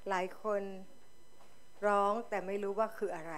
หลายคนร้องแต่ไม่รู้ว่าคืออะไร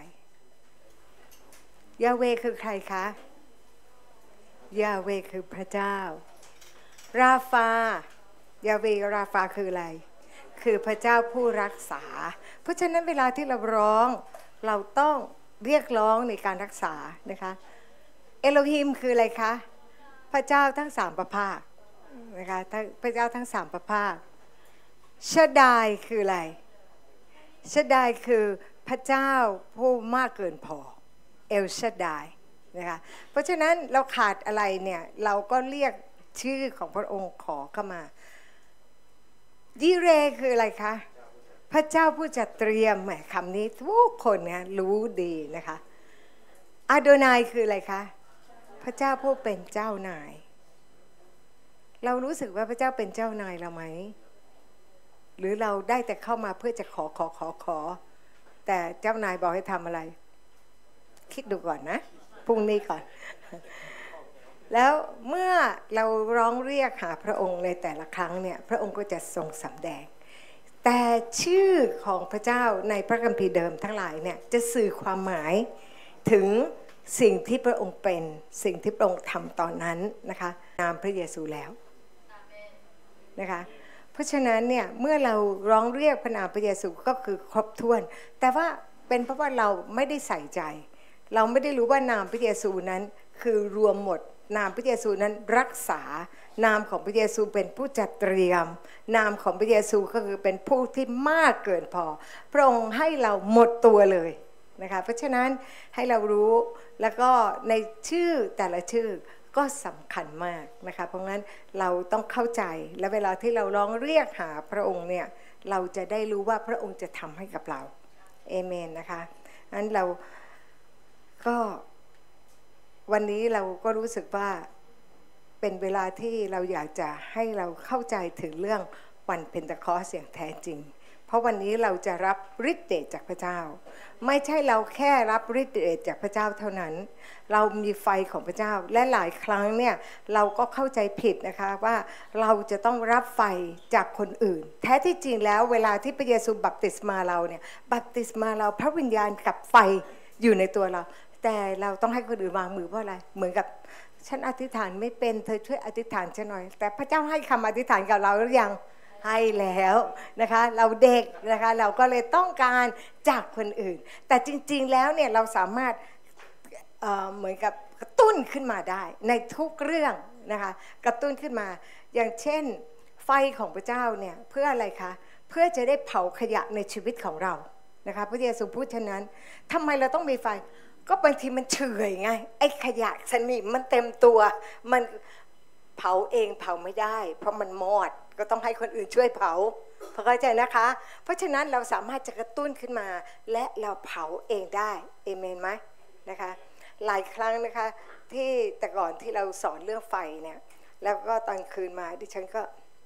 ยาเวคือใครคะยาเวคือพระเจ้าราฟายาเวราฟาคืออะไรคือพระเจ้าผู้รักษาเพราะฉะนั้นเวลาที่เราร้องเราต้องเรียกร้องในการรักษานะคะเอโลฮิมคืออะไรคะพระเจ้าทั้งสามพระภาคนะคะพระเจ้าทั้งสามพระภาคชะดายคืออะไรชะดายคือพระเจ้าผู้มากเกินพอเอลชะดายนะคะเพราะฉะนั้นเราขาดอะไรเนี่ยเราก็เรียกชื่อของพระองค์ขอเข้ามายิเรคืออะไรคะพระเจ้าผู้จัดเตรียมคำนี้ทุกคนนะรู้ดีนะคะอาโดนายคืออะไรคะพระเจ้าผู้เป็นเจ้านายเรารู้สึกว่าพระเจ้าเป็นเจ้านายเราไหมหรือเราได้แต่เข้ามาเพื่อจะขอแต่เจ้านายบอกให้ทำอะไรคิดดูก่อนนะพรุ่งนี้ก่อนแล้วเมื่อเราร้องเรียกหาพระองค์ในแต่ละครั้งเนี่ยพระองค์ก็จะทรงสำแดงแต่ชื่อของพระเจ้าในพระคัมภีร์เดิมทั้งหลายเนี่ยจะสื่อความหมายถึงสิ่งที่พระองค์เป็นสิ่งที่พระองค์ทำตอนนั้นนะคะนามพระเยซูแล้วนะคะเพราะฉะนั้นเนี่ยเมื่อเราร้องเรียกพระนามพระเยซูก็คือครบถ้วนแต่ว่าเป็นเพราะว่าเราไม่ได้ใส่ใจเราไม่ได้รู้ว่านามพระเยซูนั้นคือรวมหมดนามพระเยซูนั้นรักษานามของพระเยซูเป็นผู้จัดเตรียมนามของพระเยซูก็คือเป็นผู้ที่มากเกินพอพระองค์ให้เราหมดตัวเลยนะคะเพราะฉะนั้นให้เรารู้แล้วก็ในชื่อแต่ละชื่อก็สำคัญมากนะคะเพราะงั้นเราต้องเข้าใจและเวลาที่เราร้องเรียกหาพระองค์เนี่ยเราจะได้รู้ว่าพระองค์จะทำให้กับเราเอเมนนะคะงั้นเราก็วันนี้เราก็รู้สึกว่าเป็นเวลาที่เราอยากจะให้เราเข้าใจถึงเรื่องวันเพนทะคอสอย่างแท้จริงเพราะวันนี้เราจะรับฤทธิ์เดชจากพระเจ้าไม่ใช่เราแค่รับฤทธิ์เดชจากพระเจ้าเท่านั้นเรามีไฟของพระเจ้าและหลายครั้งเนี่ยเราก็เข้าใจผิดนะคะว่าเราจะต้องรับไฟจากคนอื่นแท้ที่จริงแล้วเวลาที่พระเยซูบัพติศมาเราเนี่ยบัพติศมาเราพระวิญญาณกับไฟอยู่ในตัวเราแต่เราต้องให้คนอื่นวางมือเพราะอะไรเหมือนกับฉันอธิษฐานไม่เป็นเธอช่วยอธิษฐานฉันหน่อยแต่พระเจ้าให้คำอธิษฐานกับเราหรือยังให้แล้วนะคะเราเด็กนะคะเราก็เลยต้องการจากคนอื่นแต่จริงๆแล้วเนี่ยเราสามารถเหมือนกับกระตุ้นขึ้นมาได้ในทุกเรื่องนะคะกระตุ้นขึ้นมาอย่างเช่นไฟของพระเจ้าเนี่ยเพื่ออะไรคะเพื่อจะได้เผาขยะในชีวิตของเรานะคะพระเยซูพูดฉะนั้นทำไมเราต้องมีไฟก็บางทีมันเฉยไงไอ้ขยะสนิมมันเต็มตัวมันเผาเองเผาไม่ได้เพราะมันมอดก็ต้องให้คนอื่นช่วยเผาเข้าใจนะคะเพราะฉะนั้นเราสามารถจะกระตุ้นขึ้นมาและเราเผาเองได้เอเมนไหมนะคะหลายครั้งนะคะที่แต่ก่อนที่เราสอนเรื่องไฟเนี่ยแล้วก็ตอนคืนมาดิฉันก็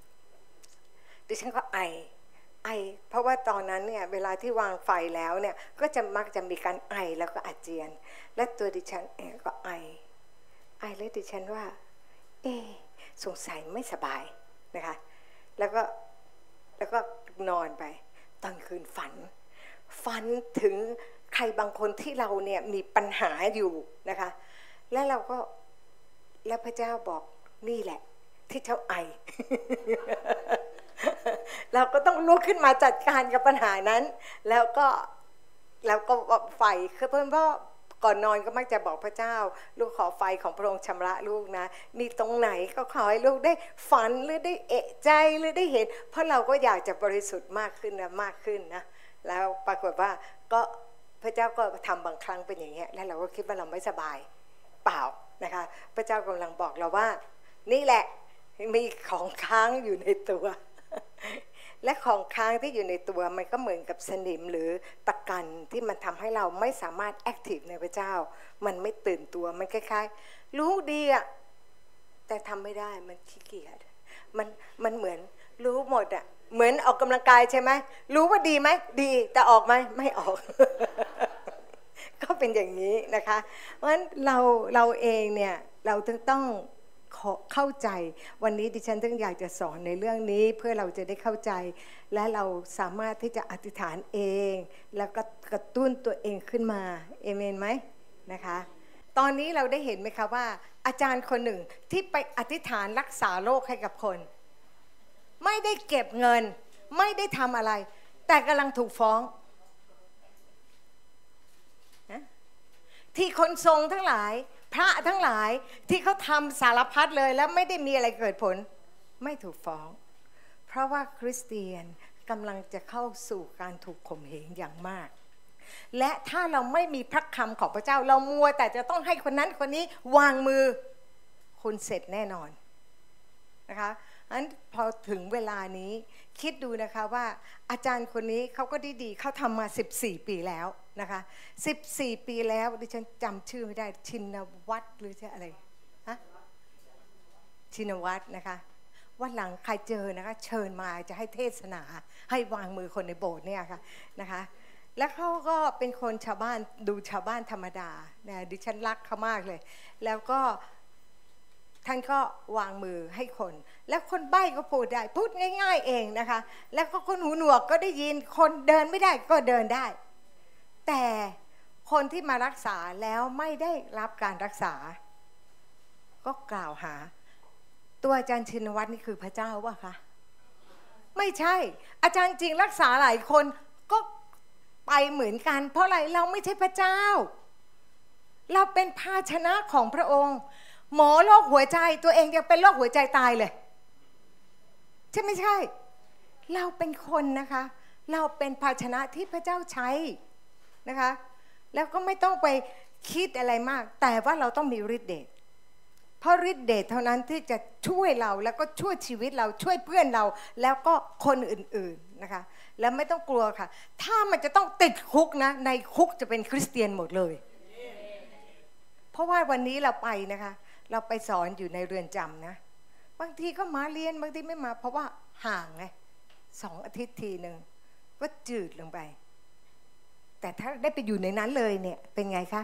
ไอเพราะว่าตอนนั้นเนี่ยเวลาที่วางไฟแล้วเนี่ยก็จะมักจะมีการไอแล้วก็อาเจียนและตัวดิฉันเองก็ไอแล้วดิฉันว่าสงสัยไม่สบายนะคะแล้วก็นอนไปตอนคืนฝันถึงใครบางคนที่เราเนี่ยมีปัญหาอยู่นะคะแล้วพระเจ้าบอกนี่แหละที่เจ้าไอ เราก็ต้องลุกขึ้นมาจัดการกับปัญหานั้นแล้วก็ไฟคือเพื่อนพ่อก่อนนอนก็มักจะบอกพระเจ้าลูกขอไฟของพระองค์ชำระลูกนะมีตรงไหนก็ขอให้ลูกได้ฝันหรือได้เอะใจหรือได้เห็นเพราะเราก็อยากจะบริสุทธิ์มากขึ้นนะแล้วปรากฏว่าก็พระเจ้าก็ทำบางครั้งเป็นอย่างเงี้ยแล้วเราก็คิดว่าเราไม่สบายเปล่านะคะพระเจ้ากำลังบอกเราว่านี่แหละมีของค้างอยู่ในตัวและของค้างที่อยู่ในตัวมันก็เหมือนกับสนิมหรือตะกันที่มันทำให้เราไม่สามารถแอคทีฟในพระเจ้ามันไม่ตื่นตัวมันคล้ายๆรู้ดีอะแต่ทำไม่ได้มันขี้เกียจมันเหมือนรู้หมดอะเหมือนออกกำลังกายใช่ไหมรู้ว่าดีไหมดีแต่ออกไหมไม่ออก ก็เป็นอย่างนี้นะคะเพราะฉะนั้นเราเองเนี่ยเราต้องเข้าใจวันนี้ดิฉันต้องอยากจะสอนในเรื่องนี้เพื่อเราจะได้เข้าใจและเราสามารถที่จะอธิษฐานเองแล้วก็กระตุ้นตัวเองขึ้นมาเอเมนไหมนะคะตอนนี้เราได้เห็นไหมคะว่าอาจารย์คนหนึ่งที่ไปอธิษฐานรักษาโรคให้กับคนไม่ได้เก็บเงินไม่ได้ทำอะไรแต่กำลังถูกฟ้องที่คนทรงทั้งหลายพระทั้งหลายที่เขาทำสารพัดเลยแล้วไม่ได้มีอะไรเกิดผลไม่ถูกฟ้องเพราะว่าคริสเตียนกำลังจะเข้าสู่การถูกข่มเหงอย่างมากและถ้าเราไม่มีพระคำของพระเจ้าเรามัวแต่จะต้องให้คนนั้นคนนี้วางมือคุณเสร็จแน่นอนนะคะงั้นพอถึงเวลานี้คิดดูนะคะว่าอาจารย์คนนี้เขาก็ดีๆเขาทำมา14ปีแล้วนะคะ14ปีแล้วดิฉันจำชื่อไม่ได้ชินวัตรหรืออะไรฮะชินวัตรนะคะวันหลังใครเจอนะคะเชิญมาจะให้เทศนาให้วางมือคนในโบสถ์เนี่ยค่ะนะคะแล้วเขาก็เป็นคนชาวบ้านดูชาวบ้านธรรมดาเนี่ยดิฉันรักเขามากเลยแล้วก็ท่านก็วางมือให้คนแล้วคนใบ้ก็พูดได้พูดง่ายๆเองนะคะแล้วก็คนหูหนวกก็ได้ยินคนเดินไม่ได้ก็เดินได้แต่คนที่มารักษาแล้วไม่ได้รับการรักษาก็กล่าวหาตัวอาจารย์ชินวัตรนี่คือพระเจ้าวะคะไม่ใช่อาจารย์จริงรักษาหลายคนก็ไปเหมือนกันเพราะอะไรเราไม่ใช่พระเจ้าเราเป็นภาชนะของพระองค์หมอโรคหัวใจตัวเองยังเป็นโรคหัวใจตายเลยใช่ไม่ใช่เราเป็นคนนะคะเราเป็นภาชนะที่พระเจ้าใช้นะคะแล้วก็ไม่ต้องไปคิดอะไรมากแต่ว่าเราต้องมีฤทธิ์เดชเพราะฤทธิ์เดชเท่านั้นที่จะช่วยเราแล้วก็ช่วยชีวิตเราช่วยเพื่อนเราแล้วก็คนอื่นๆนะคะแล้วไม่ต้องกลัวค่ะถ้ามันจะต้องติดคุกนะในคุกจะเป็นคริสเตียนหมดเลยเพราะว่าวันนี้เราไปนะคะเราไปสอนอยู่ในเรือนจำนะบางทีก็มาเรียนบางทีไม่มาเพราะว่าห่างไง2 อาทิตย์ทีนึงก็จืดลงไปแต่ถ้าได้ไปอยู่ในนั้นเลยเนี่ยเป็นไงคะ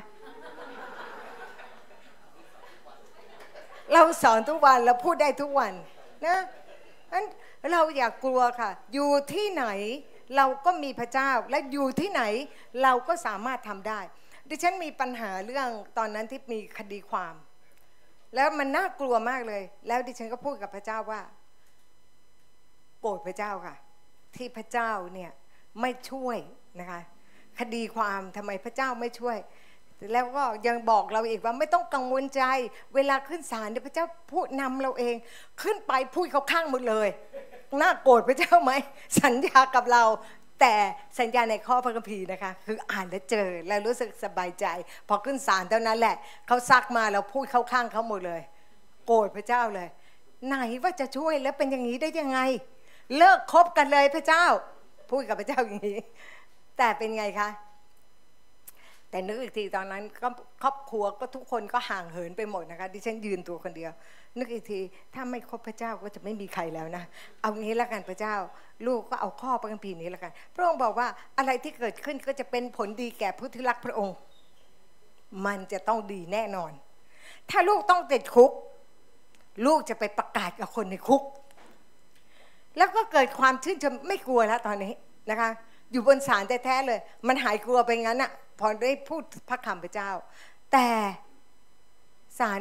เราสอนทุกวันเราพูดได้ทุกวันนะงั้นเราอย่ากลัวค่ะอยู่ที่ไหนเราก็มีพระเจ้าและอยู่ที่ไหนเราก็สามารถทำได้ดิฉันมีปัญหาเรื่องตอนนั้นที่มีคดีความแล้วมันน่ากลัวมากเลยแล้วดิฉันก็พูดกับพระเจ้าว่าโปรดพระเจ้าค่ะที่พระเจ้าเนี่ยไม่ช่วยนะคะคดีความทำไมพระเจ้าไม่ช่วยแล้วก็ยังบอกเราอีกว่าไม่ต้องกังวลใจเวลาขึ้นศาลเนี่ยพระเจ้าพูดนำเราเองขึ้นไปพูดเขาข้างหมดเลยน่าโกรธพระเจ้าไหมสัญญากับเราแต่สัญญาในข้อพระคัมภีร์นะคะคืออ่านแล้วเจอแล้วรู้สึกสบายใจพอขึ้นศาลเท่านั้นแหละเขาซักมาเราพูดเข้าข้างเขาหมดเลยโกรธพระเจ้าเลยไหนว่าจะช่วยแล้วเป็นอย่างนี้ได้ยังไงเลิกคบกันเลยพระเจ้าพูดกับพระเจ้าอย่างนี้แต่เป็นไงคะแต่นึกอีกทีตอนนั้นก็ครอบครัวก็ทุกคนก็ห่างเหินไปหมดนะคะดิฉันยืนตัวคนเดียวนึกอีกทีถ้าไม่คบพระเจ้าก็จะไม่มีใครแล้วนะเอางี้แล้วกันพระเจ้าลูกก็เอาข้อพระคัมภีร์นี้แล้วกันพระองค์บอกว่าอะไรที่เกิดขึ้นก็จะเป็นผลดีแก่ผู้ที่รักพระองค์มันจะต้องดีแน่นอนถ้าลูกต้องติดคุกลูกจะไปประกาศกับคนในคุกแล้วก็เกิดความชื่นชมไม่กลัวแล้วตอนนี้นะคะอยู่บนศาลแท้ๆเลยมันหายกลัวไปงั้นอ่ะพอได้พูดพระคำพระเจ้าแต่ศาล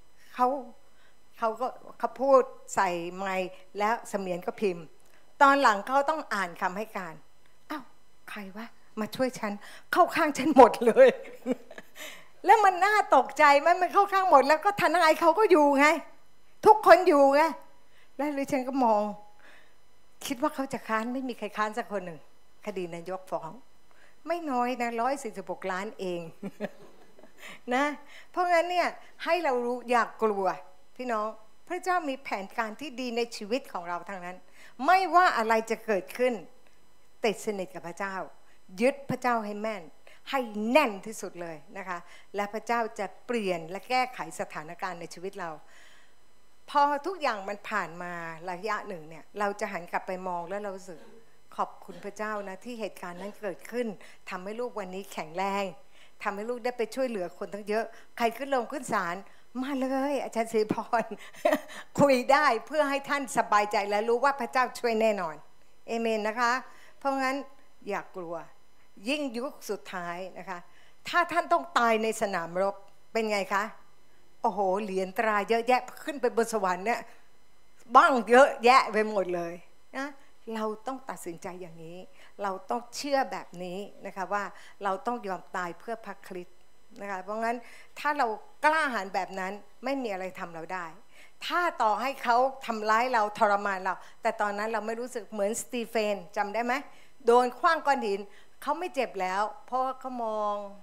เขาพูดใส่ไมค์แล้วเสมียนก็พิมพ์ตอนหลังเขาต้องอ่านคำให้การอ้าวใครวะมาช่วยฉันเข้าข้างฉันหมดเลย แล้วมันน่าตกใจมันเข้าข้างหมดแล้วก็ทนายเขาก็อยู่ไงทุกคนอยู่ไงแล้วเลยฉันก็มองคิดว่าเขาจะค้านไม่มีใครค้านสักคนหนึ่งคดีนายกฟ้องไม่น้อยนะ146 ล้านเองนะเพราะงั้นเนี่ยให้เรารู้อย่ากกลัวพี่น้องพระเจ้ามีแผนการที่ดีในชีวิตของเราทั้งนั้นไม่ว่าอะไรจะเกิดขึ้นติดสนิทกับพระเจ้ายึดพระเจ้าให้แม่นให้แน่นที่สุดเลยนะคะและพระเจ้าจะเปลี่ยนและแก้ไขสถานการณ์ในชีวิตเราพอทุกอย่างมันผ่านมาระยะหนึ่งเนี่ยเราจะหันกลับไปมองแล้วเรารู้สึกขอบคุณพระเจ้านะที่เหตุการณ์นั้นเกิดขึ้นทำให้ลูกวันนี้แข็งแรงทำให้ลูกได้ไปช่วยเหลือคนทั้งเยอะใครขึ้นศาลมาเลยอาจารย์ศิริพร คุยได้เพื่อให้ท่านสบายใจและรู้ว่าพระเจ้าช่วยแน่นอนเอเมนนะคะเพราะงั้นอย่ากลัวยิ่งยุคสุดท้ายนะคะถ้าท่านต้องตายในสนามรบเป็นไงคะโอ้โหเหรียญตราเยอะแยะขึ้นไปบนสวรรค์เนี่ยบ้างเยอะแยะไปหมดเลยนะเราต้องตัดสินใจอย่างนี้เราต้องเชื่อแบบนี้นะคะว่าเราต้องยอมตายเพื่อพระคริสต์นะคะเพราะงั้นถ้าเรากล้าหาญแบบนั้นไม่มีอะไรทำเราได้ถ้าต่อให้เขาทำร้ายเราทรมานเราแต่ตอนนั้นเราไม่รู้สึกเหมือนสตีเฟนจำได้ไหมโดนขว้างก้อนหินเขาไม่เจ็บแล้วเพราะว่าเขาม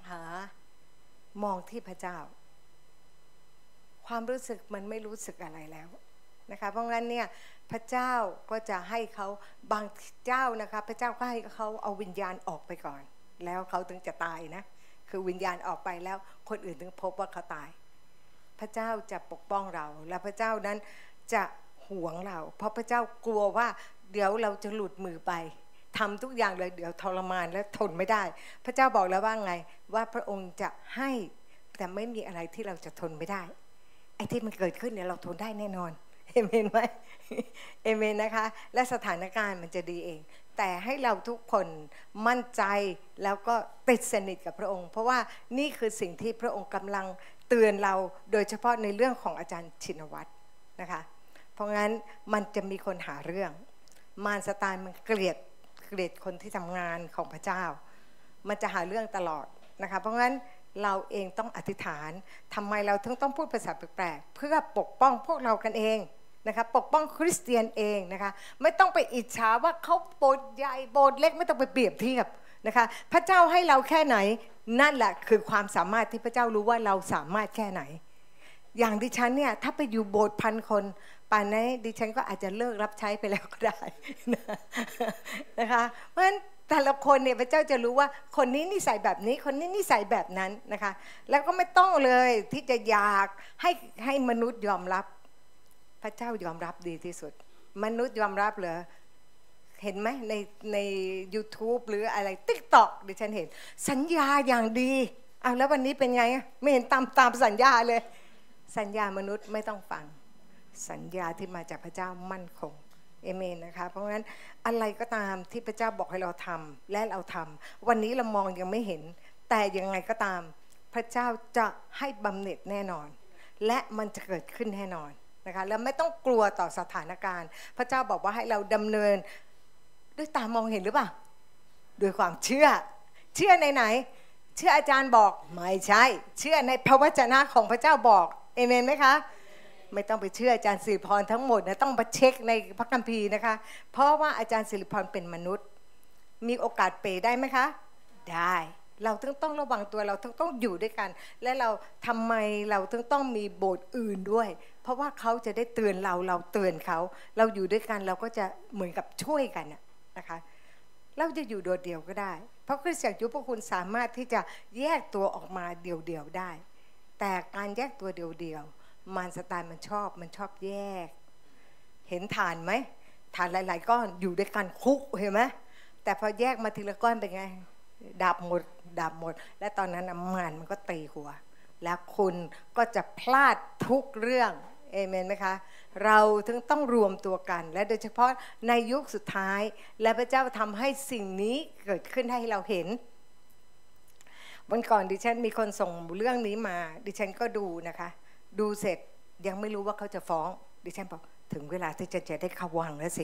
องที่พระเจ้าความรู้สึกมันไม่รู้สึกอะไรแล้วนะคะเพราะงั้นเนี่ยพระเจ้าก็จะให้เขาบางเจ้านะคะพระเจ้าก็ให้เขาเอาวิญญาณออกไปก่อนแล้วเขาถึงจะตายนะคือวิญญาณออกไปแล้วคนอื่นถึงพบว่าเขาตายพระเจ้าจะปกป้องเราและพระเจ้านั้นจะห่วงเราเพราะพระเจ้ากลัวว่าเดี๋ยวเราจะหลุดมือไปทำทุกอย่างเลยเดี๋ยวทรมานและทนไม่ได้พระเจ้าบอกแล้วว่าไงว่าพระองค์จะให้แต่ไม่มีอะไรที่เราจะทนไม่ได้ไอ้ที่มันเกิดขึ้นเนี่ยเราทนได้แน่นอนเอเมนไหมเอเมนนะคะและสถานการณ์มันจะดีเองแต่ให้เราทุกคนมั่นใจแล้วก็ติดสนิทกับพระองค์เพราะว่านี่คือสิ่งที่พระองค์กำลังเตือนเราโดยเฉพาะในเรื่องของอาจารย์ชินวัตรนะคะเพราะงั้นมันจะมีคนหาเรื่องมารซาตานมันเกลียดคนที่ทำงานของพระเจ้ามันจะหาเรื่องตลอดนะคะเพราะงั้นเราเองต้องอธิษฐานทำไมเราถึงต้องพูดภาษาแปลกๆเพื่อปกป้องพวกเรากันเองนะคะปกป้องคริสเตียนเองนะคะไม่ต้องไปอิจฉาว่าเขาโบสถ์ใหญ่โบสถ์เล็กไม่ต้องไปเปรียบเทียบนะคะพระเจ้าให้เราแค่ไหนนั่นแหละคือความสามารถที่พระเจ้ารู้ว่าเราสามารถแค่ไหนอย่างดิฉันเนี่ยถ้าไปอยู่โบสถ์1,000 คนป่านนี้ดิฉันก็อาจจะเลิกรับใช้ไปแล้วก็ได้นะคะเพราะฉะนั้นแต่ละคนเนี่ยพระเจ้าจะรู้ว่าคนนี้นิสัยแบบนี้คนนี้นิสัยแบบนั้นนะคะแล้วก็ไม่ต้องเลยที่จะอยากให้มนุษย์ยอมรับพระเจ้ายอมรับดีที่สุดมนุษย์ยอมรับเหรอเห็นไหมใน YouTube หรืออะไร TikTok ดิฉันเห็นสัญญาอย่างดีอ้าวแล้ววันนี้เป็นไงไม่เห็นตามสัญญาเลยสัญญามนุษย์ไม่ต้องฟังสัญญาที่มาจากพระเจ้ามั่นคงเอเมนนะคะเพราะงั้นอะไรก็ตามที่พระเจ้าบอกให้เราทำและเราทำวันนี้เรามองยังไม่เห็นแต่ยังไงก็ตามพระเจ้าจะให้บำเหน็จแน่นอนและมันจะเกิดขึ้นแน่นอนนะคะแล้วไม่ต้องกลัวต่อสถานการณ์พระเจ้าบอกว่าให้เราดำเนินด้วยตามองเห็นหรือเปล่าด้วยความเชื่อในไหนเชื่ออาจารย์บอกไม่ใช่เชื่อในพระวจนะของพระเจ้าบอกเอเมนไหมคะไม่ต้องไปเชื่ออาจารย์ศิริพรทั้งหมดนะต้องมาเช็คในพระคัมภีร์นะคะเพราะว่าอาจารย์ศิริพรเป็นมนุษย์มีโอกาสเปได้ไหมคะได้เราต้องระวังตัวเราต้องอยู่ด้วยกันและเราทำไมเราต้องมีโบสถ์อื่นด้วยเพราะว่าเขาจะได้เตือนเราเตือนเขาเราอยู่ด้วยกันเราก็จะเหมือนกับช่วยกันนะคะเราจะอยู่โดดเดี่ยวก็ได้เพราะคริสตจักรยุคพวกคุณสามารถที่จะแยกตัวออกมาเดี่ยวๆได้แต่การแยกตัวเดี่ยวๆมารซาตานมันชอบแยกเห็นฐานไหมฐานหลายๆก้อนอยู่ด้วยกันคุกเห็นไหมแต่พอแยกมาทีละก้อนเป็นไงดับหมดและตอนนั้นมันก็ตีหัวแล้วคุณก็จะพลาดทุกเรื่องเอเมนไหมคะเราถึงต้องรวมตัวกันและโดยเฉพาะในยุคสุดท้ายและพระเจ้าทำให้สิ่งนี้เกิดขึ้นให้เราเห็นวันก่อนดิฉันมีคนส่งเรื่องนี้มาดิฉันก็ดูนะคะดูเสร็จยังไม่รู้ว่าเขาจะฟ้องดิฉันบอกถึงเวลาที่จะได้เข้าวังแล้วสิ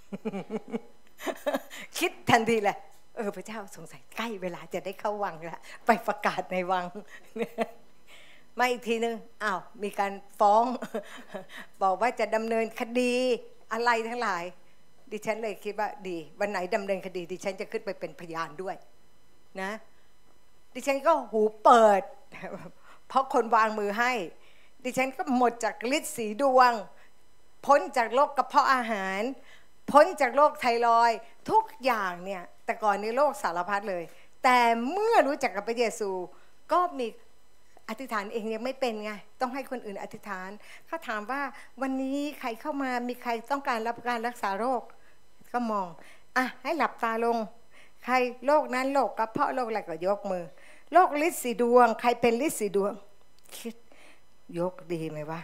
คิดทันทีเลยพระเจ้าสงสัยใกล้เวลาจะได้เข้าวังแล้วไปประกาศในวัง มาอีกทีนึงมีการฟ้อง บอกว่าจะดำเนินคดีอะไรทั้งหลายดิฉันเลยคิดว่าดีวันไหนดำเนินคดีดิฉันจะขึ้นไปเป็นพยานด้วยนะดิฉันก็หูเปิด เพราะคนวางมือให้ดิฉันก็หมดจากฤทธิ์สีดวงพ้นจากโรคกระเพาะอาหารพ้นจากโรคไทรอยด์ทุกอย่างเนี่ยแต่ก่อนในโรคสารพัดเลยแต่เมื่อรู้จักกับพระเยซูก็มีอธิษฐานเองยังไม่เป็นไงต้องให้คนอื่นอธิษฐานเขาถามว่าวันนี้ใครเข้ามามีใครต้องการรับการรักษาโรคก็มองให้หลับตาลงใครโรคนั้นโรคกระเพาะโรคอะไรก็ยกมือโรคฤทธิ์สีดวงใครเป็นฤทธิ์สีดวงคิดยกดีไหมวะ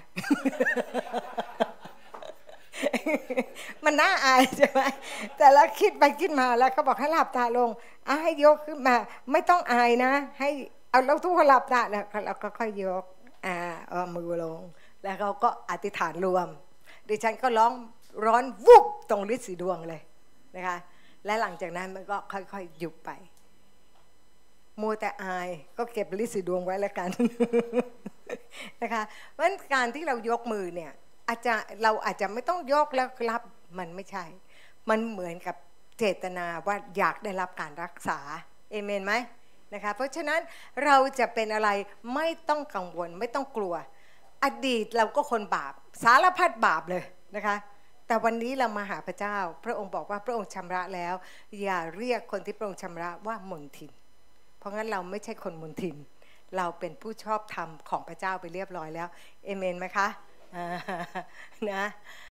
มันน่าอายใช่ไหมแต่แล้วคิดไปคิดมาแล้วเขาบอกให้หลับตาลงให้ยกขึ้นมาไม่ต้องอายนะให้เอาแล้วทุกคนหลับตาแล้วเราก็ค่อยยกเอามือลงแล้วเขาก็อธิษฐานรวมดิฉันก็ร้อนวุบตรงฤทธิ์สีดวงเลยนะคะและหลังจากนั้นมันก็ค่อยๆหยุดไปมัวแต่อายก็เก็บฤทธิ์สีดวงไว้แล้วกัน นะคะเพราะฉะนั้นการที่เรายกมือเนี่ยเราอาจจะไม่ต้องยกแล้วรับมันไม่ใช่มันเหมือนกับเจตนาว่าอยากได้รับการรักษาเอเมนไหมนะคะเพราะฉะนั้นเราจะเป็นอะไรไม่ต้องกังวลไม่ต้องกลัวอดีตเราก็คนบาปสารพัดบาปเลยนะคะแต่วันนี้เรามาหาพระเจ้าพระองค์บอกว่าพระองค์ชำระแล้วอย่าเรียกคนที่พระองค์ชำระว่ามนทินเพราะงั้นเราไม่ใช่คนมนทินเราเป็นผู้ชอบธรรมของพระเจ้าไปเรียบร้อยแล้วเอเมนไหมคะนะ